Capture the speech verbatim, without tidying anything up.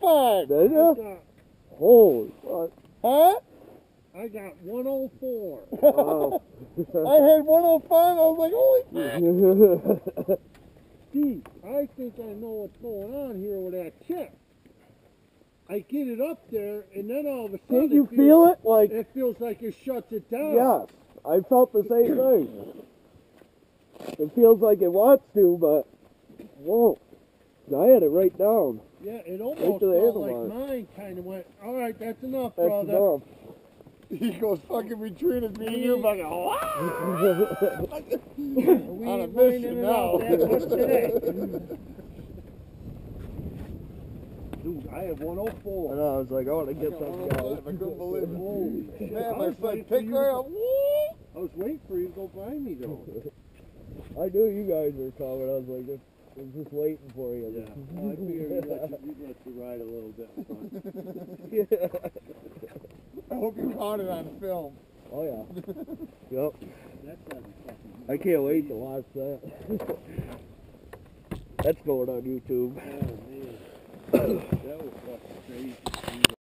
on. Did I you? got, Holy fuck. Huh? I got one oh four. Wow. I had one oh five. I was like, holy fuck. Steve, I think I know what's going on here with that chip. I get it up there, and then all of a sudden Can't you it feels, feel it? Like, it feels like it shuts it down. yes. I felt the same thing. It feels like it wants to, but won't. I had it right down. Yeah, it Right almost to the felt like handlebar. mine kind of went, all right, that's enough, That's brother. enough. He goes fucking between us, me and you, fucking, We on a ain't mission finding it now. out that much today. Dude, I have one oh I four. know, I was like, I want to I get got some one oh guy. five. I couldn't believe it. Holy shit. Man, I my was son waiting for picked you right to- up. Woo! I was waiting for you to go find me, though. I knew you guys were coming. I was like, just, I was just waiting for you. Yeah, well, I figured we'd let, you, we'd let you ride a little bit in front. I hope you caught it on film. Oh, yeah. Yep. That's gotta be fucking. I can't wait to watch that. That's going on YouTube. Oh, man. That was fucking crazy.